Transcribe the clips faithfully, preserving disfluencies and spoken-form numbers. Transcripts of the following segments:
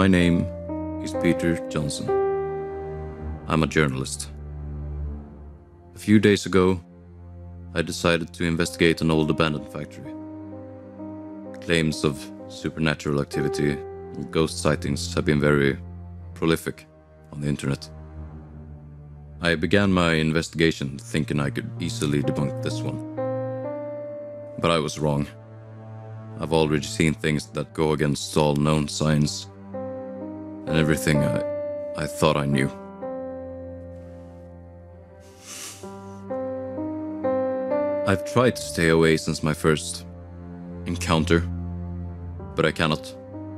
My name is Peter Johnson. I'm a journalist. A few days ago, I decided to investigate an old abandoned factory. Claims of supernatural activity and ghost sightings have been very prolific on the internet. I began my investigation thinking I could easily debunk this one. But I was wrong. I've already seen things that go against all known science and everything I, I thought I knew. I've tried to stay away since my first encounter, but I cannot.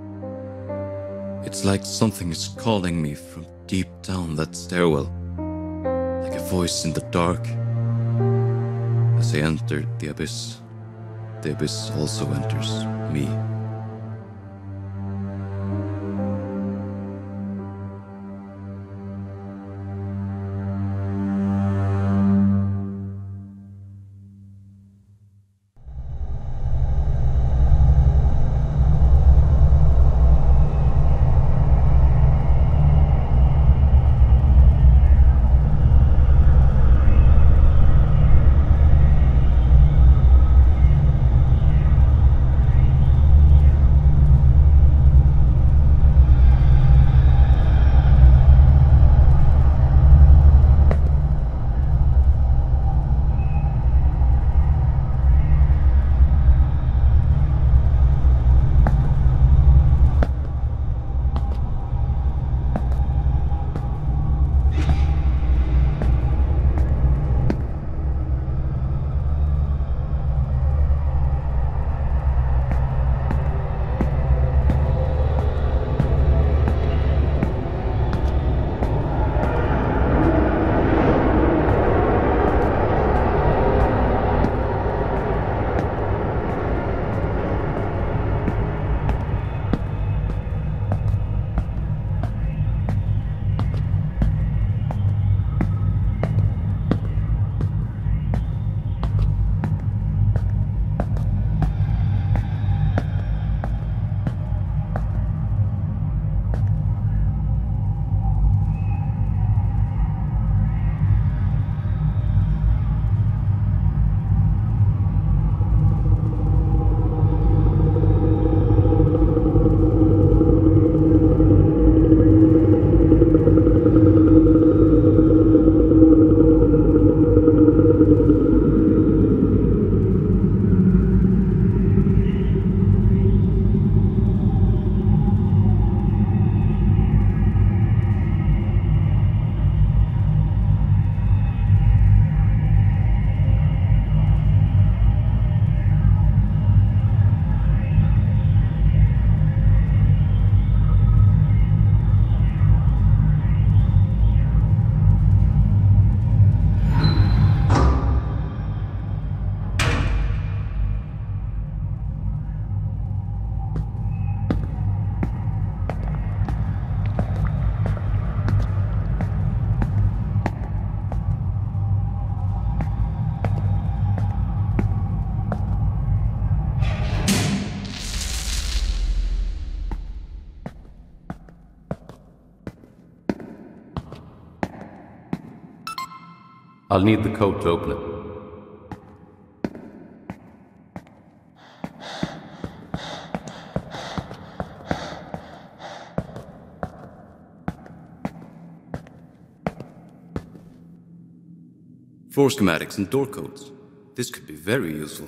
It's like something is calling me from deep down that stairwell, like a voice in the dark. As I enter the abyss, the abyss also enters me. I'll need the code to open it. Floor schematics and door codes. This could be very useful.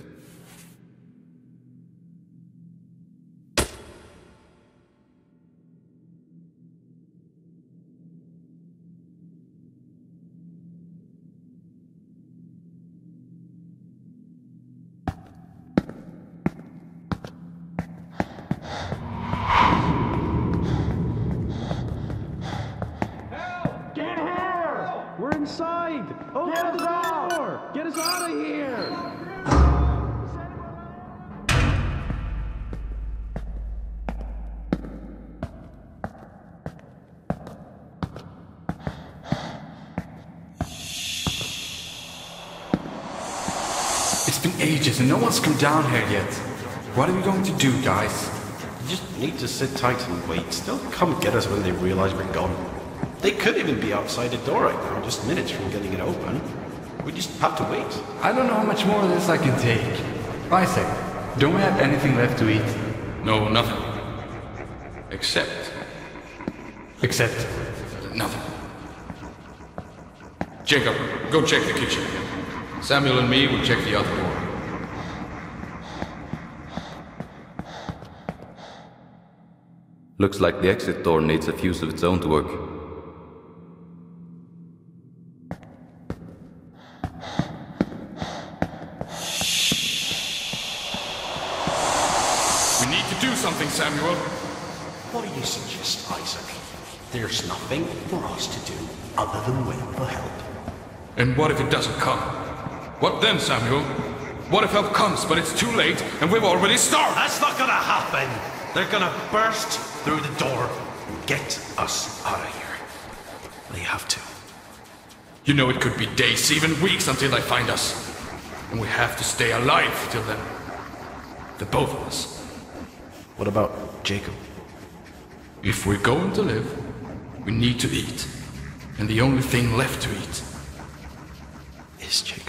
Inside! Open Get the us door! Get us out of here! It's been ages and no one's come down here yet. What are we going to do, guys? You just need to sit tight and wait. They'll come get us when they realize we're gone. They could even be outside the door right now, just minutes from getting it open. We just have to wait. I don't know how much more of this I can take. Isaac, don't we have anything left to eat? No, nothing. Except... Except... nothing. Jacob, go check the kitchen. Samuel and me will check the other door. Looks like the exit door needs a fuse of its own to work. We need to do something, Samuel. What do you suggest, Isaac? There's nothing for us to do other than wait for help. And what if it doesn't come? What then, Samuel? What if help comes, but it's too late, and we've already started? That's not gonna happen! They're gonna burst through the door and get us out of here. They have to. You know it could be days, even weeks, until they find us. And we have to stay alive till then. The both of us. What about Jacob? If we're going to live, we need to eat. And the only thing left to eat is Jacob.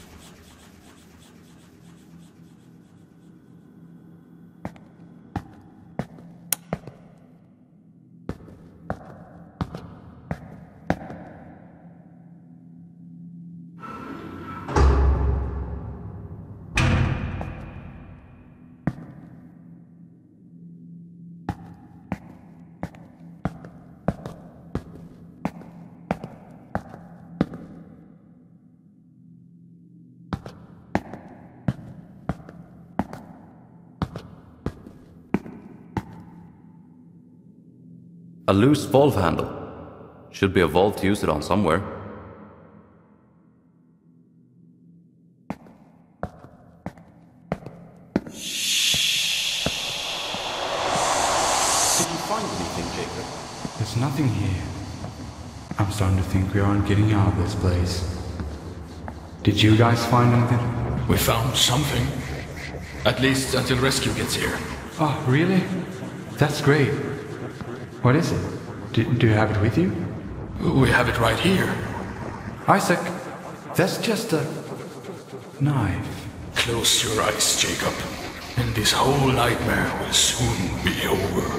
A loose valve handle. Should be a valve to use it on somewhere. Did you find anything, Jacob? There's nothing here. I'm starting to think we aren't getting out of this place. Did you guys find anything? We found something. At least until rescue gets here. Oh, really? That's great. What is it? Do, do you have it with you? We have it right here. Isaac, that's just a... knife. Close your eyes, Jacob, and this whole nightmare will soon be over.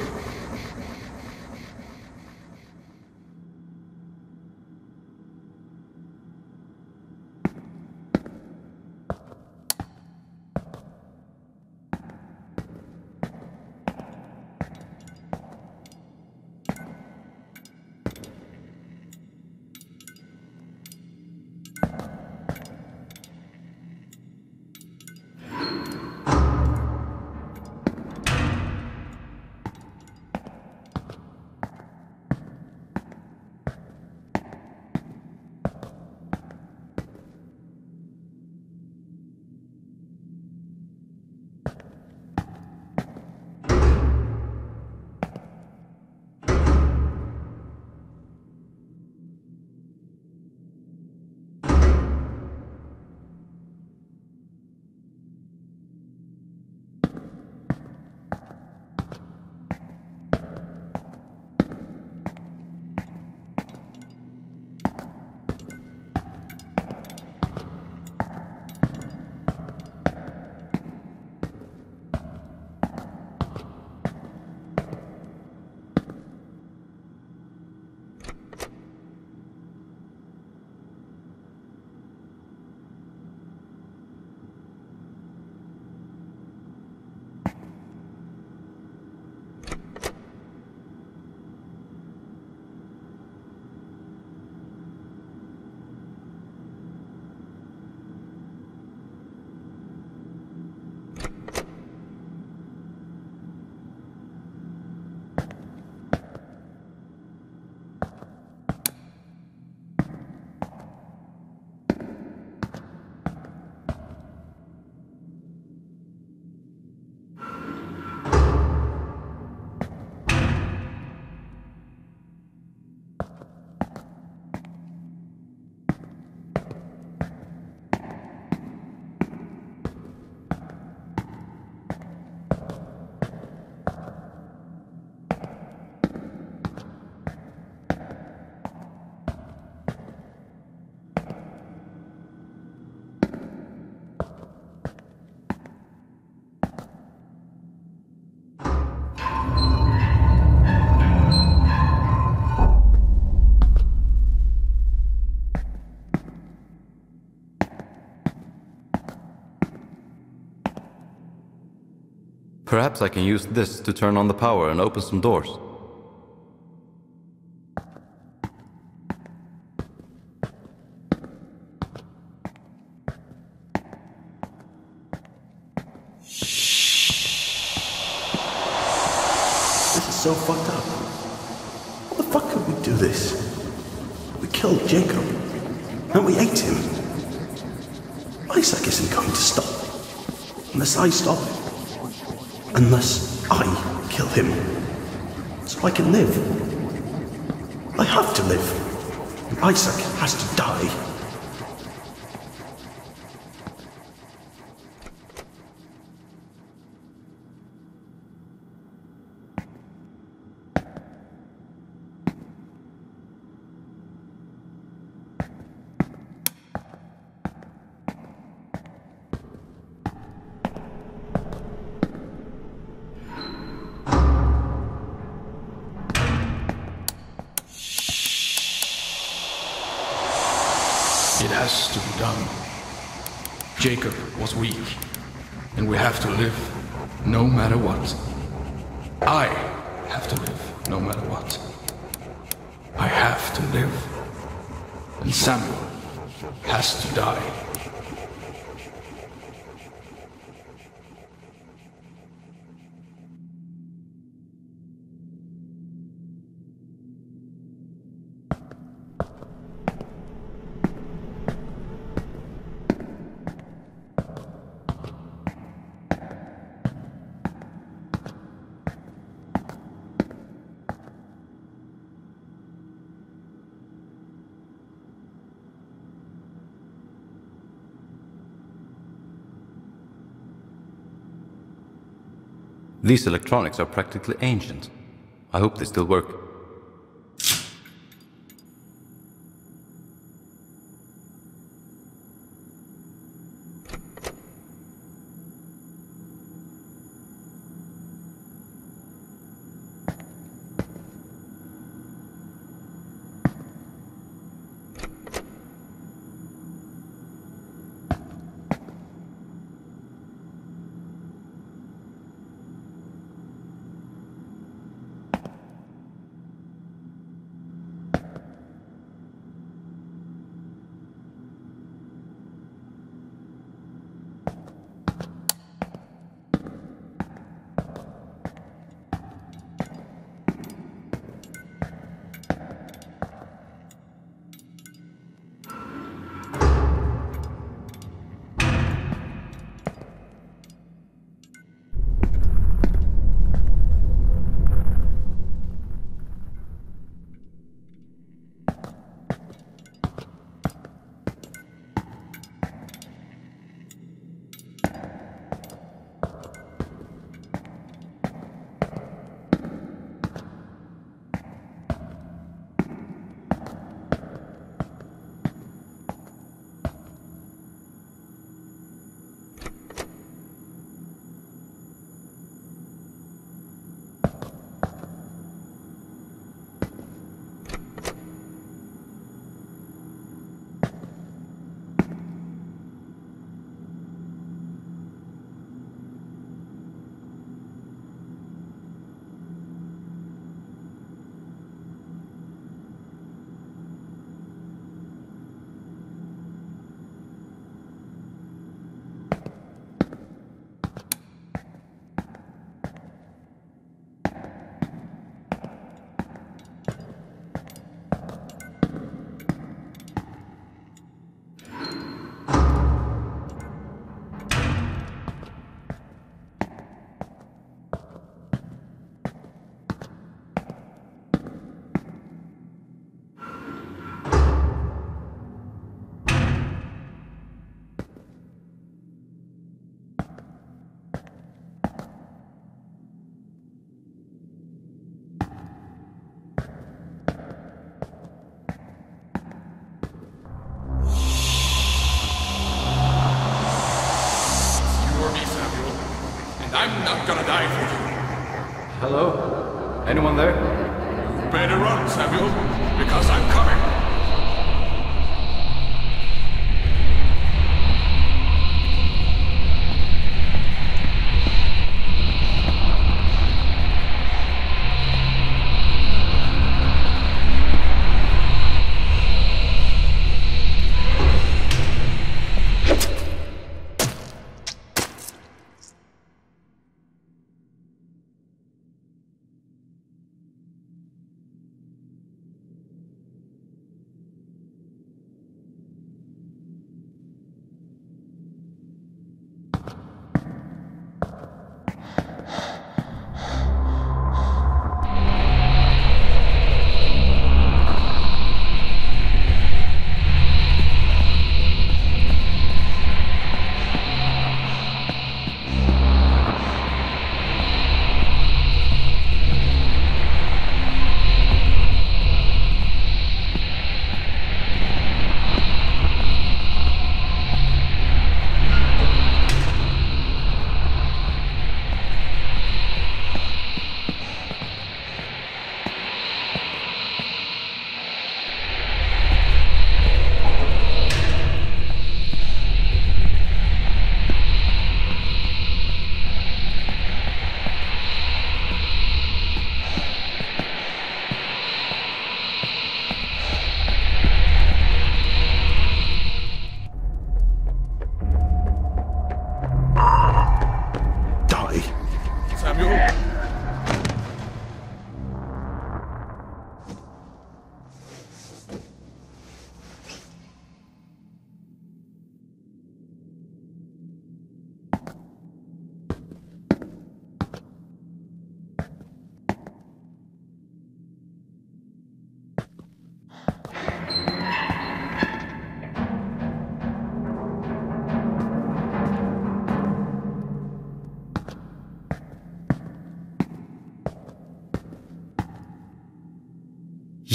Perhaps I can use this to turn on the power and open some doors. This is so fucked up. How the fuck could we do this? We killed Jacob, and we ate him. Isaac isn't going to stop unless I stop him. Unless I kill him. So I can live. I have to live. And Isaac has to die. It has to be done. Jacob was weak, and we have to live no matter what. I have to live no matter what. I have to live. And Samuel has to die. These electronics are practically ancient. I hope they still work. I'm not gonna die for you. Hello? Anyone there? Better run, Samuel, because I'm coming.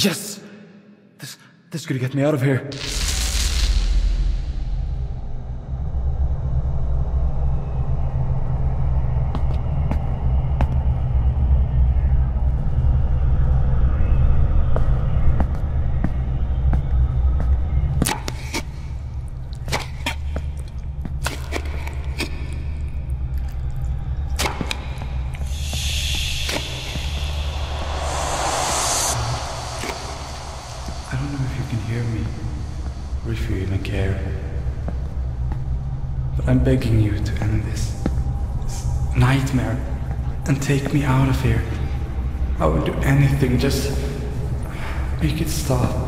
Yes! This, this could get me out of here. I don't know if you can hear me, or if you even care. But I'm begging you to end this, this nightmare and take me out of here. I would do anything, just make it stop.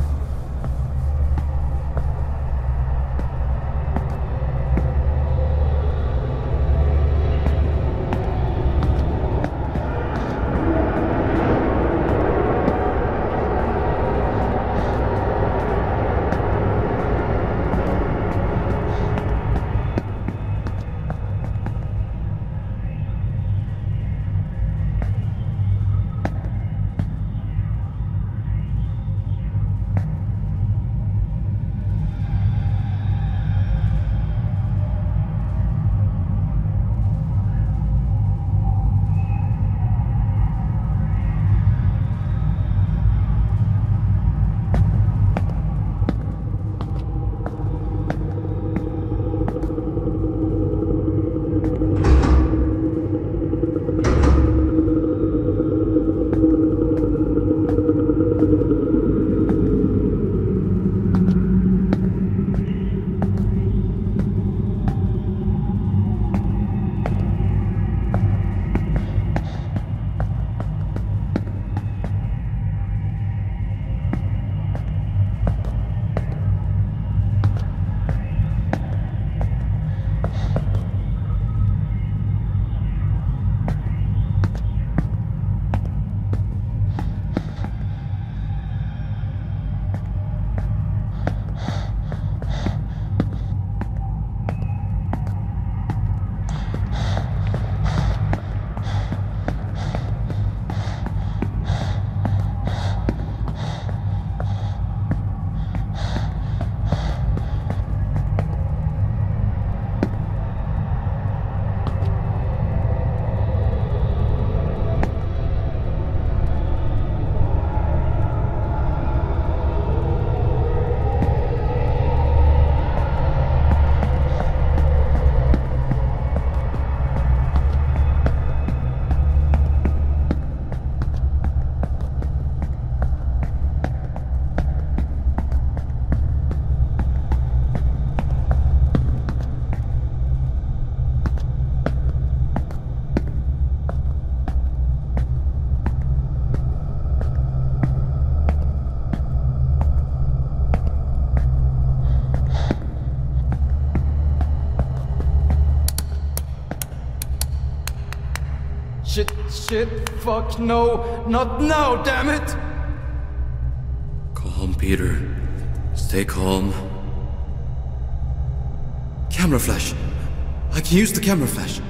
Shit, shit, fuck, no, not now, damn it! Calm, Peter. Stay calm. Camera flash. I can use the camera flash.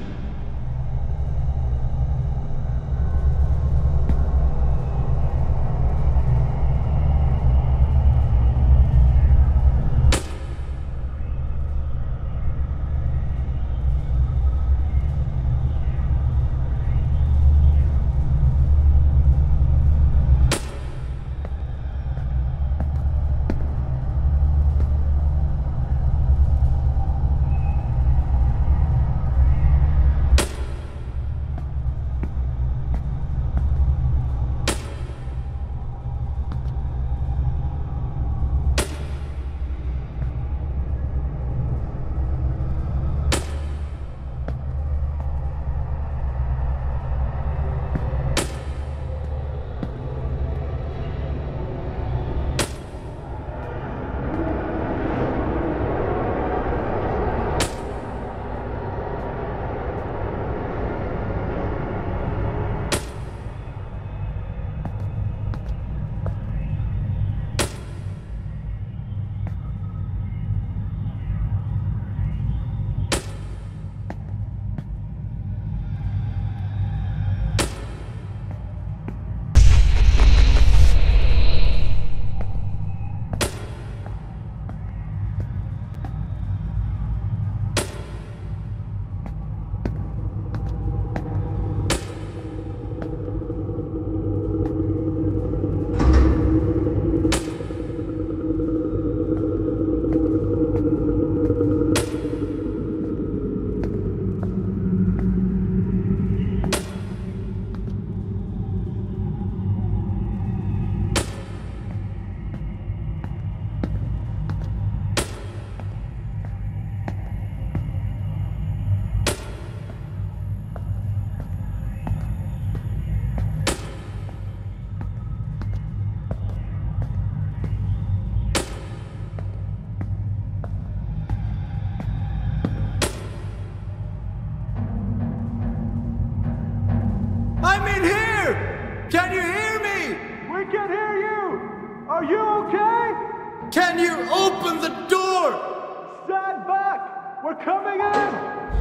you okay? Can you open the door? Stand back! We're coming in!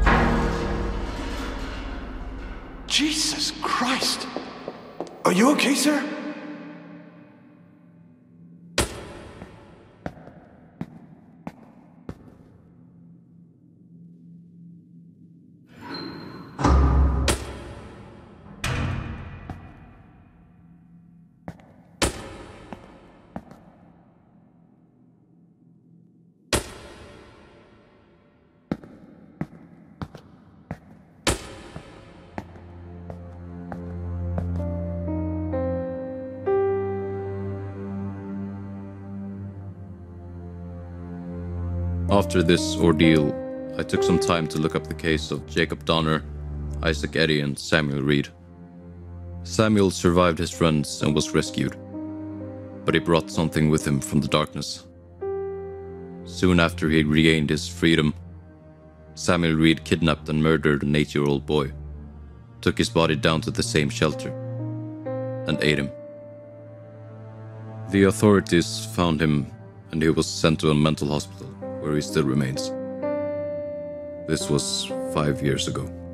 Jesus Christ! Are you okay, sir? After this ordeal, I took some time to look up the case of Jacob Donner, Isaac Eddy, and Samuel Reed. Samuel survived his runs and was rescued, but he brought something with him from the darkness. Soon after he regained his freedom, Samuel Reed kidnapped and murdered an eight-year-old boy, took his body down to the same shelter, and ate him. The authorities found him and he was sent to a mental hospital, where he still remains. This was five years ago.